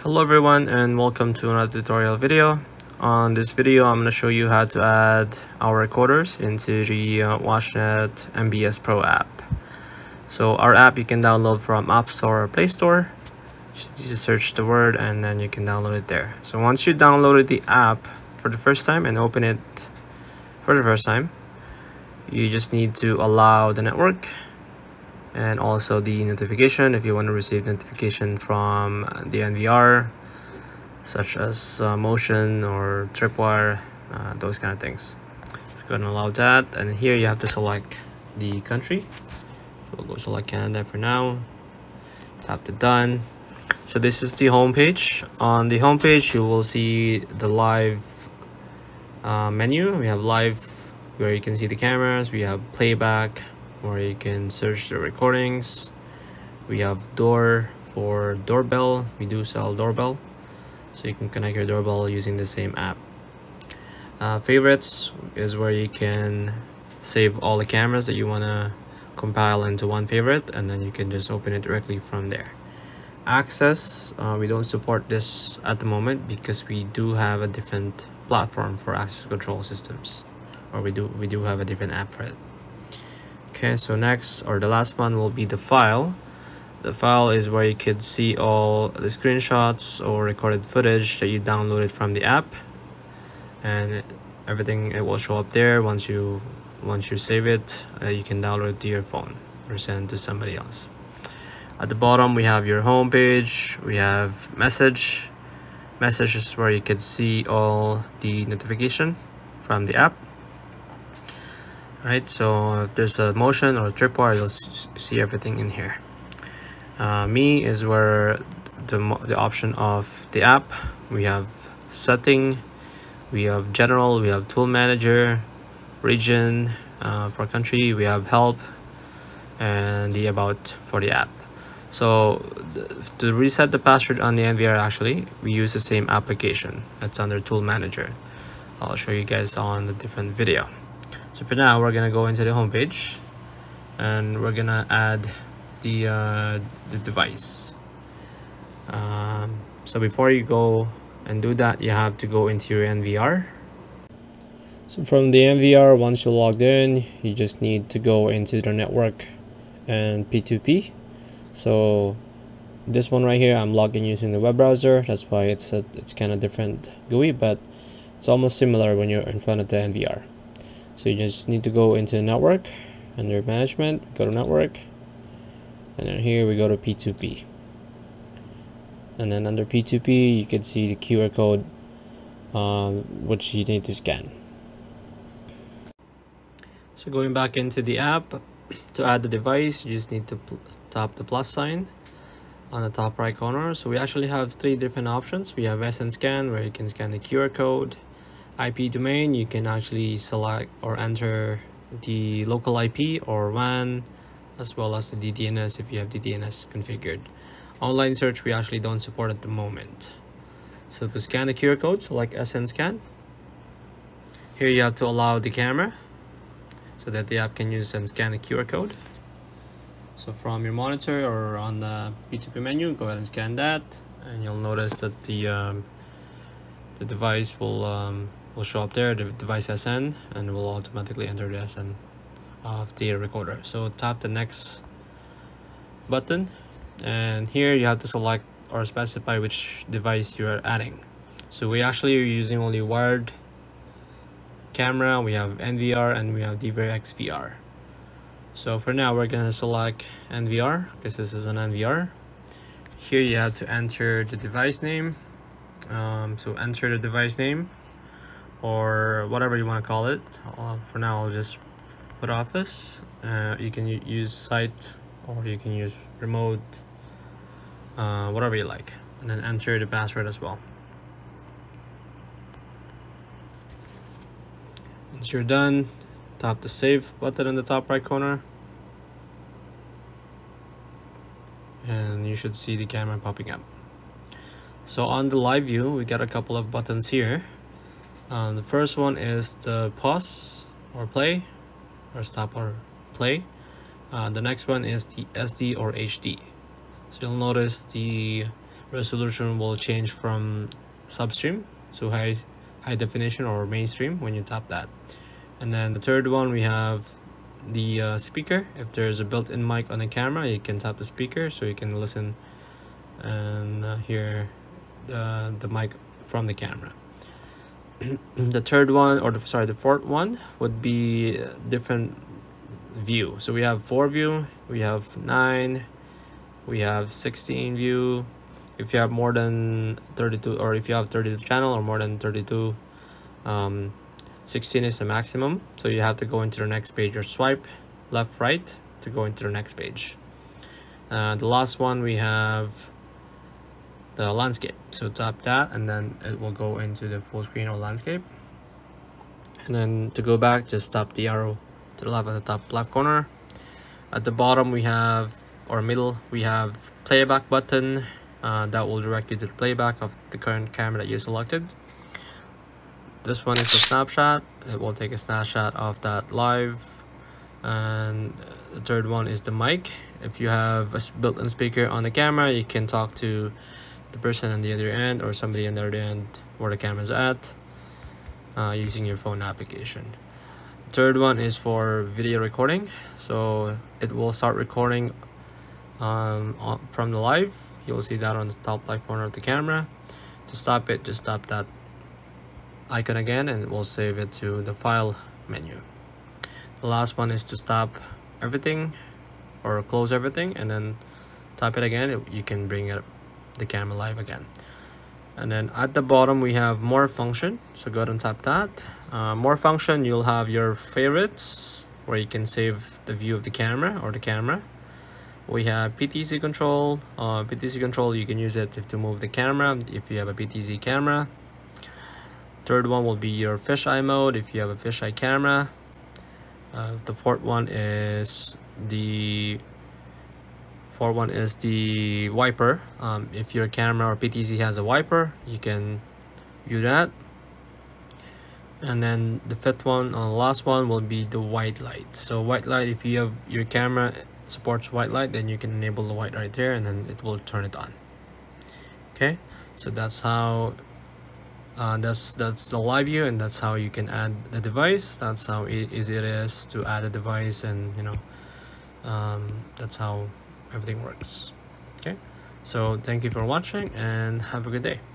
Hello everyone and welcome to another tutorial video. On this video I'm going to show you how to add our recorders into the WatchNet MVS Pro app. So our app you can download from App Store or Play Store. Just search the word and then you can download it there. So once you downloaded the app for the first time and open it for the first time, you just need to allow the network and also the notification if you want to receive notification from the NVR, such as motion or tripwire, those kind of things. So go ahead and allow that, and here you have to select the country. So we'll go select Canada for now. Tap the done. So this is the home page. On the home page you will see the live menu. We have live where you can see the cameras. We have playback where you can search the recordings. We have door for doorbell. We do sell doorbell, so you can connect your doorbell using the same app. Favorites is where you can save all the cameras that you want to compile into one favorite, and then you can just open it directly from there. Access, we don't support this at the moment because we do have a different platform for access control systems, or we do have a different app for it. Okay, so next, or the last one, will be the file. The file is where you could see all the screenshots or recorded footage that you downloaded from the app, and everything, it will show up there. Once you save it, you can download it to your phone or send it to somebody else. At the bottom we have your home page. We have message is where you could see all the notification from the app. Right, so if there's a motion or a tripwire, you'll see everything in here. Me is where the option of the app. We have setting, we have general, we have tool manager, region for country, we have help, and the about for the app. So to reset the password on the NVR, actually we use the same application. It's under tool manager. I'll show you guys on a different video. So for now we're gonna go into the home page and we're gonna add the device. So before you go and do that, you have to go into your NVR. So from the NVR, once you're logged in, you just need to go into the network and P2P. So this one right here, I'm logged in using the web browser. That's why it's kind of different GUI, but it's almost similar when you're in front of the NVR. So you just need to go into network, under management, go to network, and then here we go to P2P. And then under P2P, you can see the QR code, which you need to scan. So going back into the app, to add the device, you just need to tap the plus sign on the top right corner. So we actually have 3 different options. We have SN scan, where you can scan the QR code. IP domain, you can actually select or enter the local IP or WAN, as well as the DDNS if you have DDNS configured. Online search we actually don't support at the moment. So to scan the QR code, select SN scan. Here you have to allow the camera so that the app can use and scan the QR code. So from your monitor or on the P2P menu, go ahead and scan that, and you'll notice that the device will show up there, the device SN, and will automatically enter the SN of the recorder. So tap the next button, and here you have to select or specify which device you are adding. So we actually are using only wired camera. We have NVR and we have DVR XVR. So for now we're gonna select NVR because this is an NVR. Here you have to enter the device name. So enter the device name or whatever you want to call it. For now I'll just put office. You can use site or you can use remote, whatever you like, and then enter the password as well. Once you're done, tap the save button in the top right corner, and you should see the camera popping up. So on the live view, we got a couple of buttons here. The first one is the pause or play, or stop or play. The next one is the SD or HD. So you'll notice the resolution will change from substream to high definition or mainstream when you tap that. And then the third one, we have the speaker. If there's a built-in mic on the camera, you can tap the speaker so you can listen and hear the mic from the camera. The third one, or the fourth one, would be different view. So we have 4 view, we have 9, we have 16 view. If you have more than 32, or if you have 32 channel or more than 32, 16 is the maximum. So you have to go into the next page or swipe left right to go into the next page. The last one, we have the landscape. So tap that and then it will go into the full screen or landscape. And then to go back, just tap the arrow to the left at the top left corner. At the bottom we have, or middle, we have playback button. That will direct you to the playback of the current camera that you selected. This one is a snapshot. It will take a snapshot of that live. And the third one is the mic. If you have a built-in speaker on the camera, you can talk to the person on the other end or somebody on the other end where the camera is at using your phone application. The third one is for video recording. So it will start recording from the live. You'll see that on the top left corner of the camera. To stop it, just tap that icon again and it will save it to the file menu. The last one is to stop everything or close everything, and then tap it again. You can bring the camera live again. And then at the bottom we have more function, so go ahead and tap that. More function, you'll have your favorites where you can save the view of the camera or the camera. We have PTZ control. PTZ control, you can use it to move the camera if you have a PTZ camera. Third one will be your fisheye mode if you have a fisheye camera. The fourth one is the wiper. If your camera or PTZ has a wiper, you can view that. And then the fifth one, the last one, will be the white light. So white light, if you have your camera supports white light, then you can enable the white right there and then it will turn it on. Okay, so that's how that's the live view, and that's how you can add the device. That's how easy it is to add a device, and that's how everything works. Okay, so thank you for watching and have a good day.